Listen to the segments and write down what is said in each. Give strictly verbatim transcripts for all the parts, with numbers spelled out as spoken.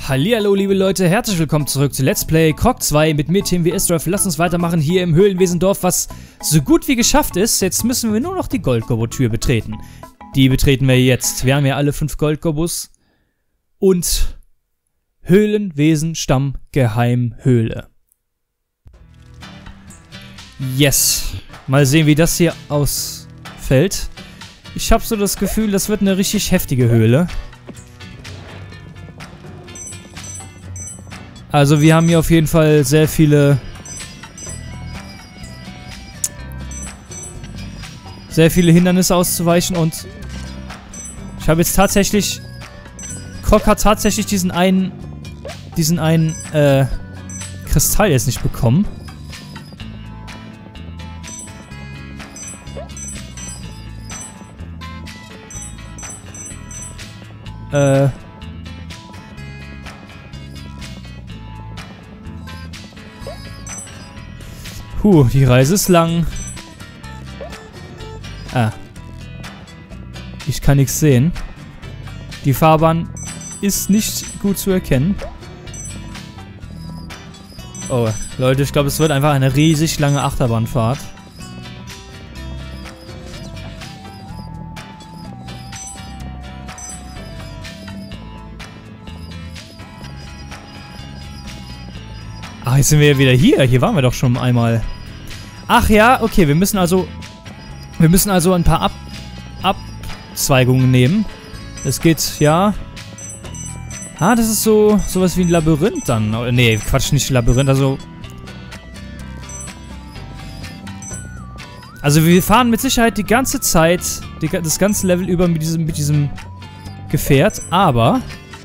Hallihallo liebe Leute, herzlich willkommen zurück zu Let's Play Croc zwei mit mir, Team W S Dorf. Lasst uns weitermachen hier im Höhlenwesendorf, was so gut wie geschafft ist. Jetzt müssen wir nur noch die Goldgobbo-Tür betreten. Die betreten wir jetzt. Wir haben ja alle fünf Goldgobbos. Und Höhlenwesenstamm Geheimhöhle. Yes. Mal sehen, wie das hier ausfällt. Ich habe so das Gefühl, das wird eine richtig heftige Höhle. Also wir haben hier auf jeden Fall sehr viele sehr viele Hindernisse auszuweichen und ich habe jetzt tatsächlich Croc hat tatsächlich diesen einen diesen einen äh, Kristall jetzt nicht bekommen. Äh Puh, die Reise ist lang. Ah. Ich kann nichts sehen. Die Fahrbahn ist nicht gut zu erkennen. Oh, Leute, ich glaube, es wird einfach eine riesig lange Achterbahnfahrt. Ach, jetzt sind wir ja wieder hier. Hier waren wir doch schon einmal. Ach ja, okay, wir müssen also... Wir müssen also ein paar Ab Abzweigungen nehmen. Es geht, ja... Ah, das ist so... Sowas wie ein Labyrinth dann. Oh, nee, Quatsch, nicht Labyrinth, also... Also wir fahren mit Sicherheit die ganze Zeit, die, das ganze Level über mit diesem, mit diesem Gefährt, aber...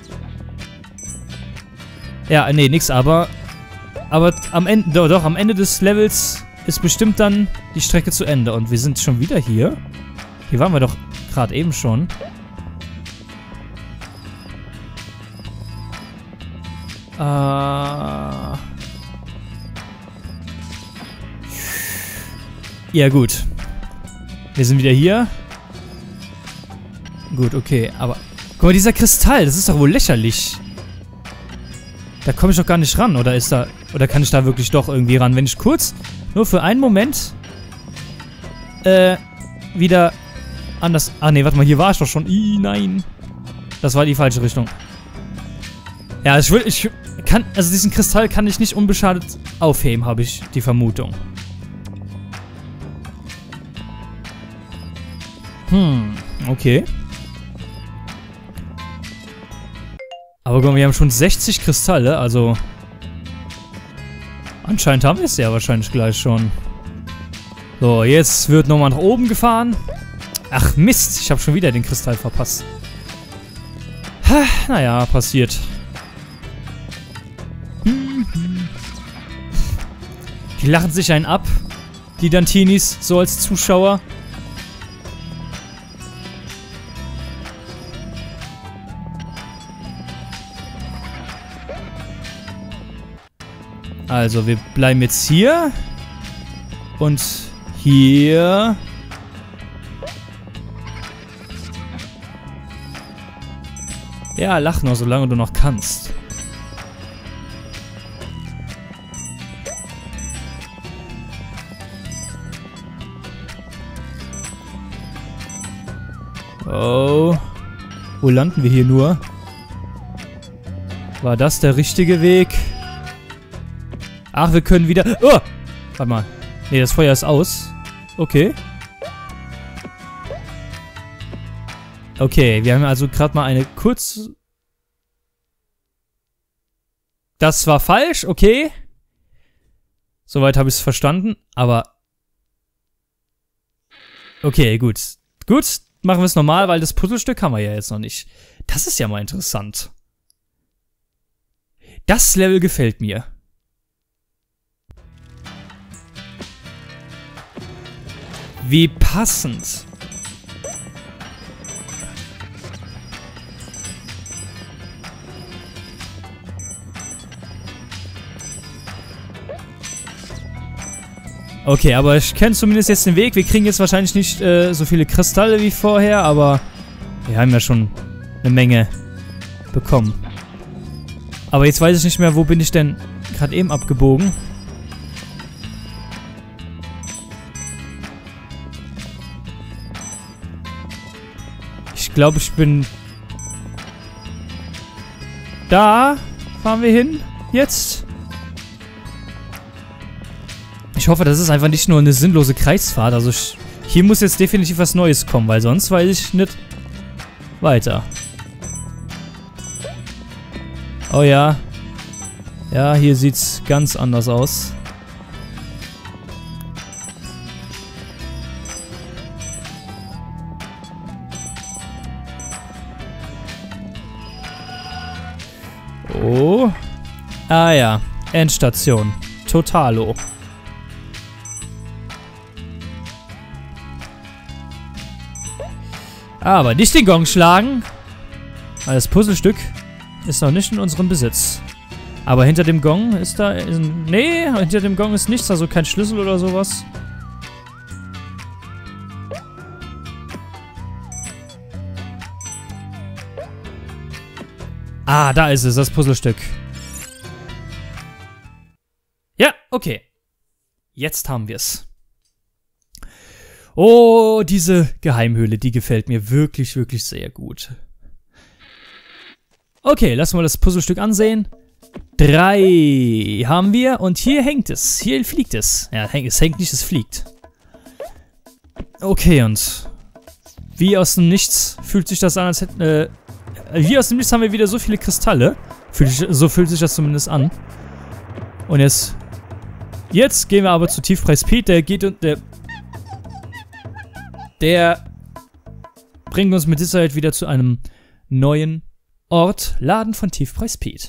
Ja, nee, nix aber... Aber am Ende, doch, doch, am Ende des Levels ist bestimmt dann die Strecke zu Ende. Und wir sind schon wieder hier. Hier waren wir doch gerade eben schon. Äh. Ja, gut. Wir sind wieder hier. Gut, okay, aber... Guck mal, dieser Kristall, das ist doch wohl lächerlich. Da komme ich doch gar nicht ran, oder ist da... Oder kann ich da wirklich doch irgendwie ran? Wenn ich kurz, nur für einen Moment, äh, wieder anders... Ah, nee, warte mal, hier war ich doch schon. Ih, nein. Das war die falsche Richtung. Ja, ich will... Ich kann... Also diesen Kristall kann ich nicht unbeschadet aufheben, habe ich die Vermutung. Hm, okay. Aber guck mal, wir haben schon sechzig Kristalle, also... Anscheinend haben wir es ja wahrscheinlich gleich schon. So, jetzt wird nochmal nach oben gefahren. Ach Mist, ich habe schon wieder den Kristall verpasst. Ha, naja, passiert. Die lachen sich einen ab, die Dantinis, so als Zuschauer. Also, wir bleiben jetzt hier. Und hier. Ja, lach noch, solange du noch kannst. Oh. Wo landen wir hier nur? War das der richtige Weg? Ach, wir können wieder... Oh! Warte mal. Nee, das Feuer ist aus. Okay. Okay, wir haben also gerade mal eine kurz... Das war falsch, okay. Soweit habe ich es verstanden, aber... Okay, gut. Gut, machen wir es normal, weil das Puzzlestück haben wir ja jetzt noch nicht. Das ist ja mal interessant. Das Level gefällt mir. Wie passend. Okay, aber ich kenne zumindest jetzt den Weg. Wir kriegen jetzt wahrscheinlich nicht äh, so viele Kristalle wie vorher, aber wir haben ja schon eine Menge bekommen. Aber jetzt weiß ich nicht mehr, wo bin ich denn gerade eben abgebogen. Ich glaube, ich bin... Da fahren wir hin. Jetzt. Ich hoffe, das ist einfach nicht nur eine sinnlose Kreisfahrt. Also ich, hier muss jetzt definitiv was Neues kommen, weil sonst weiß ich nicht weiter. Oh ja. Ja, hier sieht's ganz anders aus. Oh. Ah ja. Endstation. Totalo. Aber nicht den Gong schlagen. Weil das Puzzlestück ist noch nicht in unserem Besitz. Aber hinter dem Gong ist da... Ist, nee, hinter dem Gong ist nichts. Also kein Schlüssel oder sowas. Ah, da ist es, das Puzzlestück. Ja, okay. Jetzt haben wir es. Oh, diese Geheimhöhle, die gefällt mir wirklich, wirklich sehr gut. Okay, lassen wir das Puzzlestück ansehen. Drei haben wir und hier hängt es. Hier fliegt es. Ja, es hängt nicht, es fliegt. Okay, und wie aus dem Nichts fühlt sich das an, als hätten... Äh, wie aus dem Nichts haben wir wieder so viele Kristalle. Fühlt sich, so fühlt sich das zumindest an. Und jetzt... Jetzt gehen wir aber zu Tiefpreis Pete. Der geht und... Der... Der... bringt uns mit Sicherheit wieder zu einem neuen Ort. Laden von Tiefpreis Pete.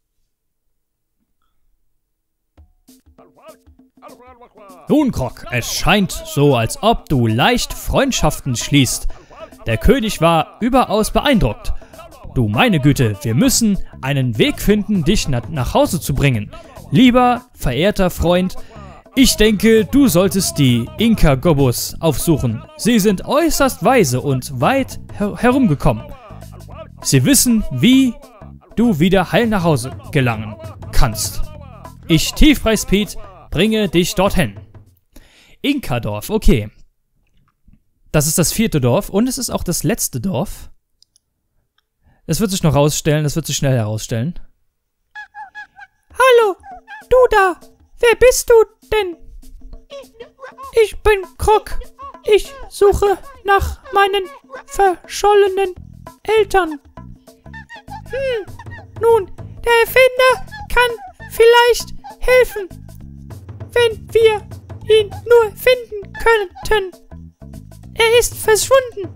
Nun, Krog, es scheint so, als ob du leicht Freundschaften schließt. Der König war überaus beeindruckt. Du meine Güte, wir müssen einen Weg finden, dich na nach Hause zu bringen. Lieber, verehrter Freund, ich denke, du solltest die Inka-Gobos aufsuchen. Sie sind äußerst weise und weit her herumgekommen. Sie wissen, wie du wieder heil nach Hause gelangen kannst. Ich, Tiefpreis Pete, bringe dich dorthin. Inka-Dorf, okay. Das ist das vierte Dorf und es ist auch das letzte Dorf. Es wird sich noch rausstellen, es wird sich schnell herausstellen. Hallo, du da. Wer bist du denn? Ich bin Krog. Ich suche nach meinen verschollenen Eltern. Hm, nun, der Erfinder kann vielleicht helfen, wenn wir ihn nur finden könnten. Er ist verschwunden.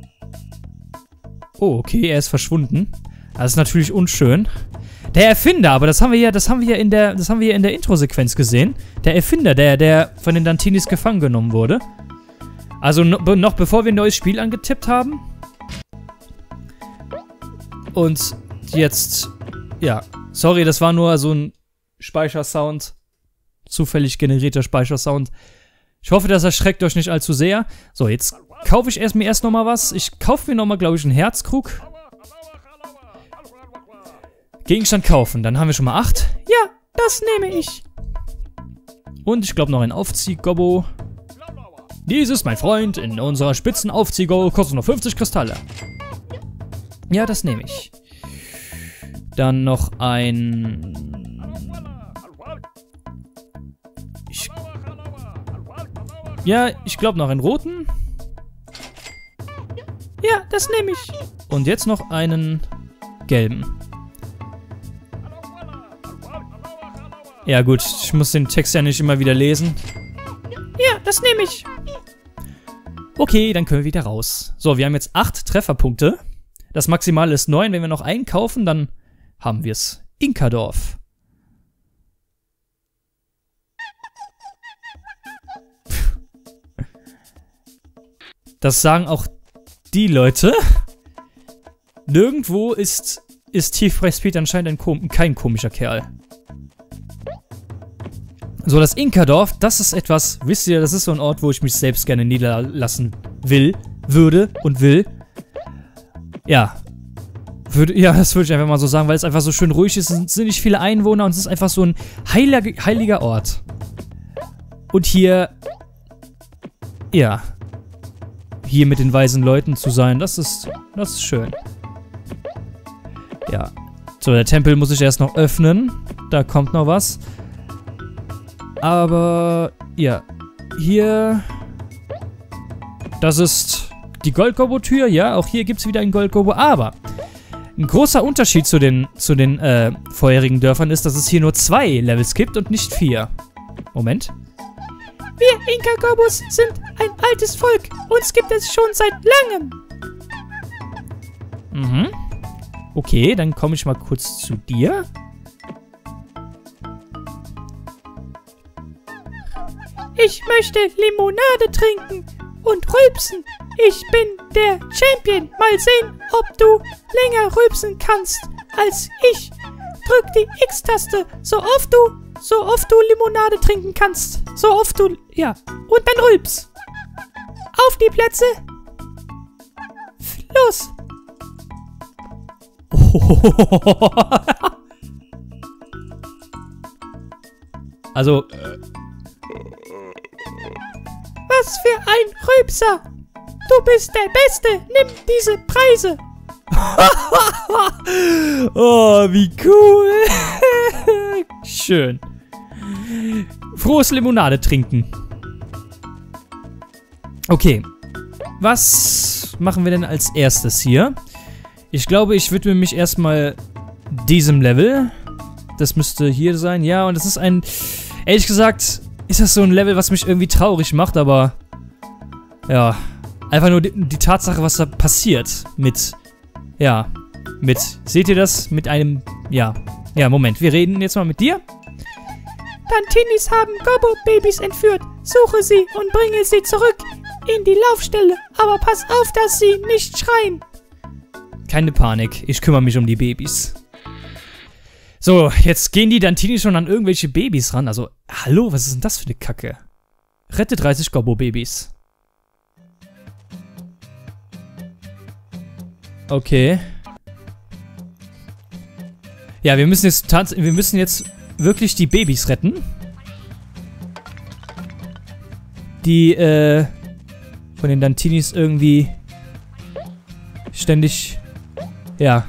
Oh, okay, er ist verschwunden. Das ist natürlich unschön. Der Erfinder, aber das haben wir ja, das haben wir ja in der, das haben wir ja in der Intro-Sequenz gesehen. Der Erfinder, der, der von den Dantinis gefangen genommen wurde. Also no, noch bevor wir ein neues Spiel angetippt haben. Und jetzt, ja, sorry, das war nur so ein Speichersound. Zufällig generierter Speichersound. Ich hoffe, das erschreckt euch nicht allzu sehr. So, jetzt kaufe ich erst mir erst nochmal was. Ich kaufe mir nochmal, glaube ich, einen Herzkrug. Gegenstand kaufen. Dann haben wir schon mal acht. Ja, das nehme ich. Und ich glaube noch ein Aufzieh-Gobbo. Dieses, mein Freund, in unserer Spitzen-Aufzieh-Gobbo kostet noch fünfzig Kristalle. Ja, das nehme ich. Dann noch ein... Ich... Ja, ich glaube noch einen roten. Ja, das nehme ich. Und jetzt noch einen gelben. Ja gut, ich muss den Text ja nicht immer wieder lesen. Ja, das nehme ich. Okay, dann können wir wieder raus. So, wir haben jetzt acht Trefferpunkte. Das Maximale ist neun. Wenn wir noch einen kaufen, dann haben wir es. Inka-Dorf. Das sagen auch die Leute. Nirgendwo ist, ist Tiefpreis Pete anscheinend ein kom kein komischer Kerl. So, das Inka-Dorf, das ist etwas, wisst ihr, das ist so ein Ort, wo ich mich selbst gerne niederlassen will, würde und will. Ja. Würde, ja, das würde ich einfach mal so sagen, weil es einfach so schön ruhig ist. Es sind nicht viele Einwohner und es ist einfach so ein heiliger, heiliger Ort. Und hier, ja, hier mit den weisen Leuten zu sein, das ist, das ist schön. Ja. So, der Tempel muss ich erst noch öffnen. Da kommt noch was. Aber, ja. Hier, das ist die Goldgobo-Tür. Ja, auch hier gibt es wieder einen Goldgobo. Aber ein großer Unterschied zu den, zu den äh, vorherigen Dörfern ist, dass es hier nur zwei Levels gibt und nicht vier. Moment. Wir Inka-Gobos sind ein altes Volk. Uns gibt es schon seit langem. Mhm. Okay, dann komme ich mal kurz zu dir. Ich möchte Limonade trinken und rülpsen. Ich bin der Champion. Mal sehen, ob du länger rülpsen kannst als ich. Drück die X-Taste, so oft du, so oft du Limonade trinken kannst. So oft du, ja. Und dann rülps. Auf die Plätze. Los. Also, was für ein Rülpser. Du bist der Beste. Nimm diese Preise. oh, wie cool. Schön. Frohes Limonade trinken. Okay. Was machen wir denn als erstes hier? Ich glaube, ich widme mich erstmal diesem Level. Das müsste hier sein. Ja, und das ist ein... Ehrlich gesagt, ist das so ein Level, was mich irgendwie traurig macht, aber... Ja. Einfach nur die, die Tatsache, was da passiert. Mit... Ja. Mit... Seht ihr das? Mit einem... Ja. Ja, Moment. Wir reden jetzt mal mit dir. Dantinis haben Gobo-Babys entführt. Suche sie und bringe sie zurück in die Laufstelle. Aber pass auf, dass sie nicht schreien. Keine Panik. Ich kümmere mich um die Babys. So, jetzt gehen die Dantini schon an irgendwelche Babys ran. Also, hallo, was ist denn das für eine Kacke? Rette dreißig Gobo-Babys. Okay. Ja, wir müssen jetzt wir müssen jetzt wirklich die Babys retten. Die, äh, von den Dantinis irgendwie ständig, ja,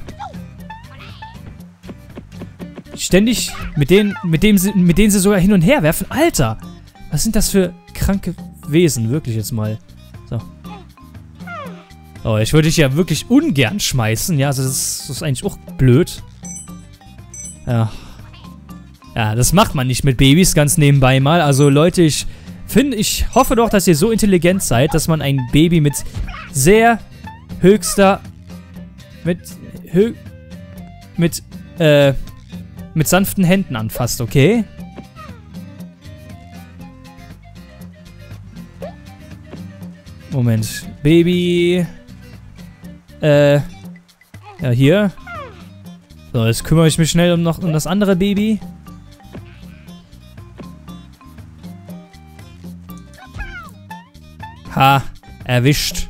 ständig mit denen, mit dem sie, mit denen sie sogar hin und her werfen. Alter, was sind das für kranke Wesen, wirklich jetzt mal. So. Oh, ich würde dich ja wirklich ungern schmeißen, ja, also das ist, das ist eigentlich auch blöd. Ja. Ja, das macht man nicht mit Babys, ganz nebenbei mal. Also Leute, ich finde, ich hoffe doch, dass ihr so intelligent seid, dass man ein Baby mit sehr höchster, mit, hö, mit, äh, mit sanften Händen anfasst, okay? Moment. Baby. Äh. Ja, hier. So, jetzt kümmere ich mich schnell um noch um das andere Baby. Ha. Erwischt.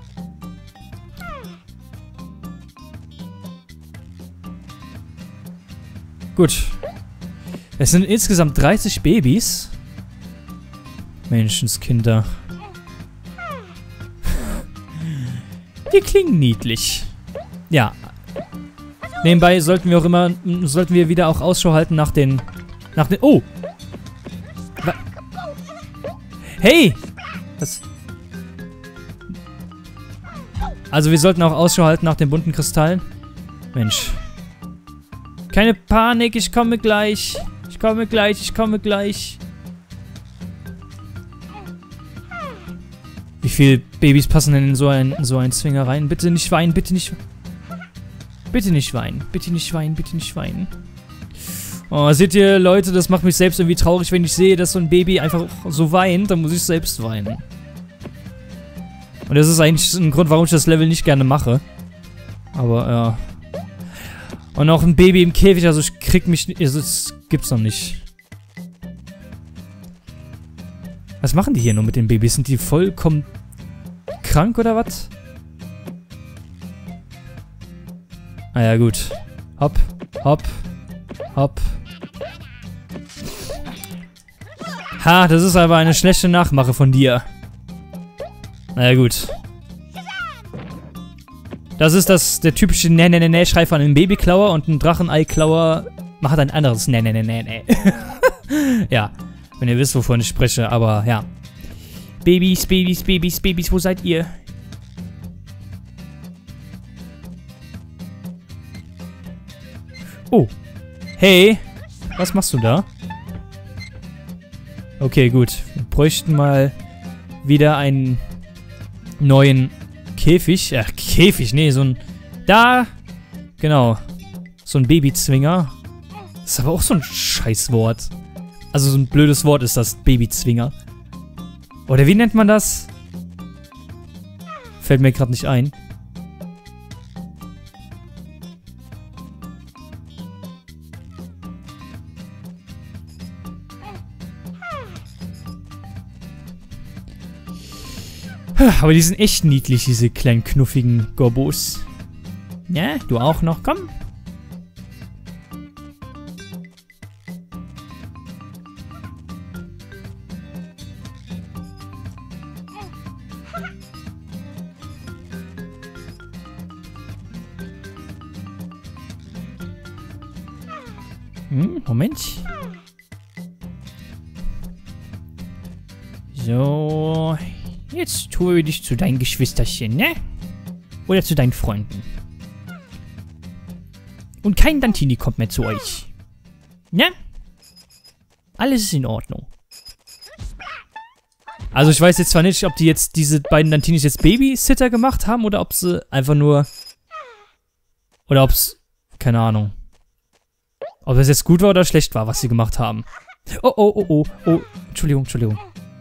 Gut. Es sind insgesamt dreißig Babys. Menschenskinder. Die klingen niedlich. Ja. Nebenbei sollten wir auch immer, sollten wir wieder auch Ausschau halten nach den, nach den, oh! Wa hey! Was? Also wir sollten auch Ausschau halten nach den bunten Kristallen. Mensch. Keine Panik, ich komme gleich. Ich komme gleich, ich komme gleich. Wie viele Babys passen denn in so ein, in so einen Zwinger rein? Bitte nicht weinen, bitte nicht... Bitte nicht weinen, bitte nicht weinen, bitte nicht weinen. Oh, seht ihr, Leute, das macht mich selbst irgendwie traurig, wenn ich sehe, dass so ein Baby einfach so weint, dann muss ich selbst weinen. Und das ist eigentlich ein Grund, warum ich das Level nicht gerne mache. Aber, ja. Und auch ein Baby im Käfig, also ich krieg mich nicht, also das gibt's noch nicht. Was machen die hier nur mit den Babys? Sind die vollkommen krank oder was? Naja, gut. Hopp, hopp, hopp. Ha, das ist aber eine schlechte Nachmache von dir. Naja, gut. Das ist das, der typische Ne-Ne-Ne-Ne-Schrei von einem Babyklauer und ein Drachenei-Klauer macht ein anderes Ne-Ne-Ne-Ne-Ne. Ja, wenn ihr wisst, wovon ich spreche, aber ja. Babys, Babys, Babys, Babys, wo seid ihr? Oh. Hey. Was machst du da? Okay, gut. Wir bräuchten mal wieder einen neuen Käfig. Ach, Käfig, nee, so ein... Da! Genau. So ein Babyzwinger. Das ist aber auch so ein Scheißwort. Also so ein blödes Wort ist das, Babyzwinger. Oder wie nennt man das? Fällt mir gerade nicht ein. Aber die sind echt niedlich, diese kleinen knuffigen Gorbos. Ja, du auch noch, komm. Hm, Moment. So... Jetzt tue ich dich zu deinen Geschwisterchen, ne? Oder zu deinen Freunden. Und kein Dantini kommt mehr zu euch. Ne? Alles ist in Ordnung. Also ich weiß jetzt zwar nicht, ob die jetzt diese beiden Dantinis jetzt Babysitter gemacht haben oder ob sie einfach nur... Oder ob es... Keine Ahnung. Ob es jetzt gut war oder schlecht war, was sie gemacht haben. Oh, oh, oh, oh, oh. Entschuldigung, Entschuldigung.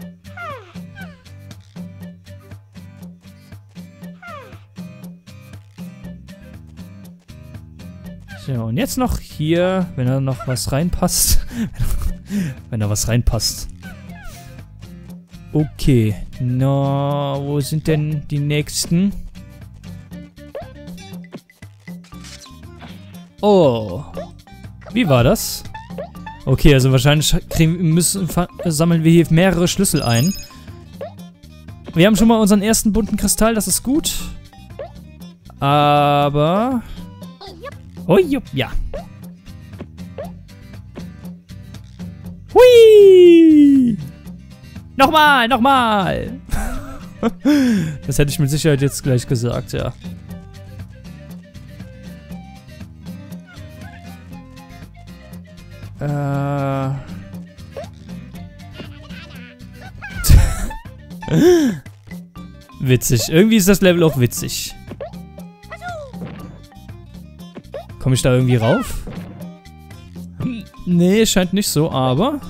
So, und jetzt noch hier, wenn da noch was reinpasst. Wenn da was reinpasst. Okay. Na, wo sind denn die nächsten? Oh. Wie war das? Okay, also wahrscheinlich kriegen, müssen, sammeln wir hier mehrere Schlüssel ein. Wir haben schon mal unseren ersten bunten Kristall, das ist gut. Aber... Oh, jupp, ja. Hui! Nochmal, nochmal! Das hätte ich mit Sicherheit jetzt gleich gesagt, ja. Äh... Witzig. Irgendwie ist das Level auch witzig. Komme ich da irgendwie rauf? Hm, nee, scheint nicht so, aber...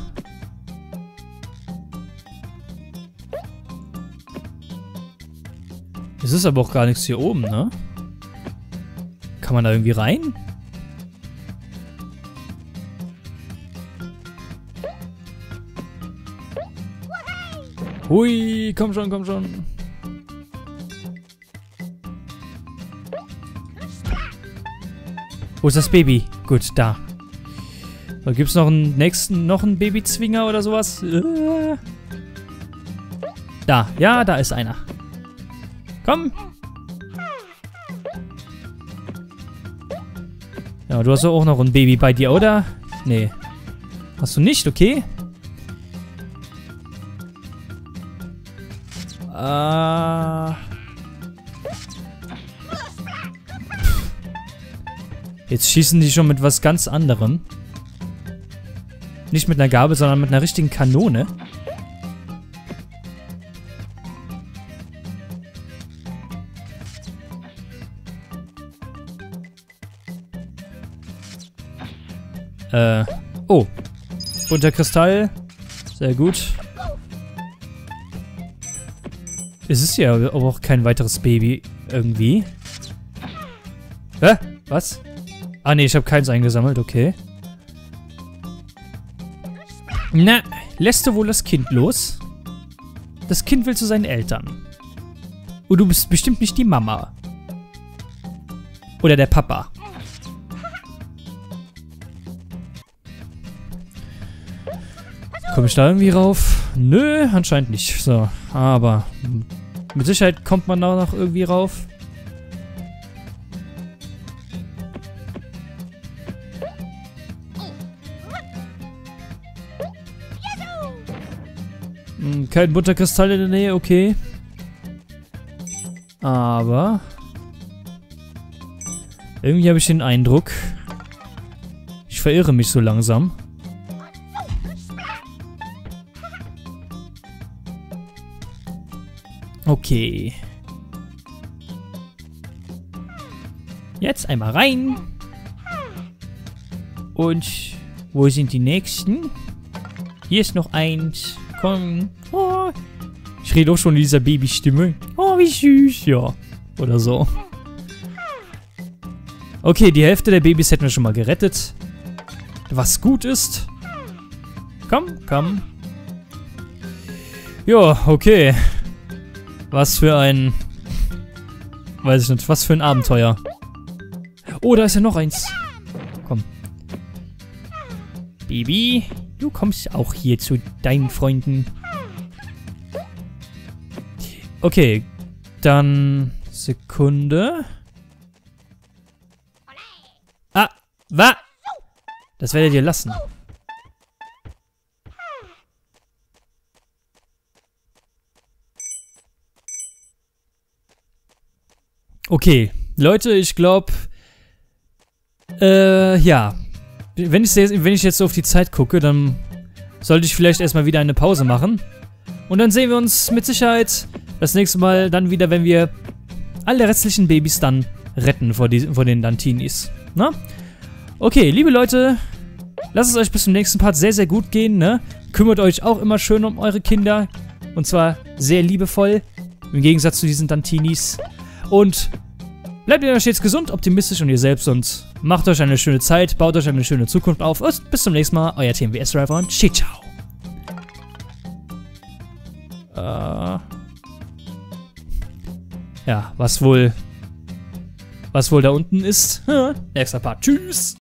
Es ist aber auch gar nichts hier oben, ne? Kann man da irgendwie rein? Hui, komm schon, komm schon. Wo ist das Baby? Gut, da. So, gibt's noch einen nächsten, noch einen Babyzwinger oder sowas? Äh. Da, ja, da ist einer. Komm. Ja, du hast doch auch noch ein Baby bei dir, oder? Nee. Hast du nicht? Okay. Äh... Jetzt schießen die schon mit was ganz anderem. Nicht mit einer Gabel, sondern mit einer richtigen Kanone. Äh, oh. Bunter Kristall. Sehr gut. Es ist ja aber auch kein weiteres Baby irgendwie. Hä? Was? Ah, nee, ich habe keins eingesammelt, okay. Na, lässt du wohl das Kind los? Das Kind will zu seinen Eltern. Und du bist bestimmt nicht die Mama. Oder der Papa. Komme ich da irgendwie rauf? Nö, anscheinend nicht. So, aber mit Sicherheit kommt man da noch irgendwie rauf. Hm, kein Butterkristall in der Nähe, okay. Aber irgendwie habe ich den Eindruck, ich verirre mich so langsam. Okay. Jetzt einmal rein. Und wo sind die nächsten? Hier ist noch eins. Komm. Oh. Ich rede auch schon in dieser Babystimme. Oh, wie süß. Ja. Oder so. Okay, die Hälfte der Babys hätten wir schon mal gerettet. Was gut ist. Komm, komm. Ja, okay. Was für ein... Weiß ich nicht. Was für ein Abenteuer. Oh, da ist ja noch eins. Komm. Baby, du kommst auch hier zu deinen Freunden. Okay. Dann... Sekunde. Ah, was? Das werdet ihr lassen. Okay, Leute, ich glaube, äh, ja, wenn ich, wenn ich jetzt so auf die Zeit gucke, dann sollte ich vielleicht erstmal wieder eine Pause machen. Und dann sehen wir uns mit Sicherheit das nächste Mal dann wieder, wenn wir alle restlichen Babys dann retten vor, die, vor den Dantinis. Na? Okay, liebe Leute, lasst es euch bis zum nächsten Part sehr, sehr gut gehen, ne? Kümmert euch auch immer schön um eure Kinder. Und zwar sehr liebevoll, im Gegensatz zu diesen Dantinis. Und bleibt ihr stets gesund, optimistisch und ihr selbst und macht euch eine schöne Zeit, baut euch eine schöne Zukunft auf. Und bis zum nächsten Mal, euer T M W S-Driver und ciao. Äh. Ja, was wohl... Was wohl da unten ist? Nächster Part. Tschüss.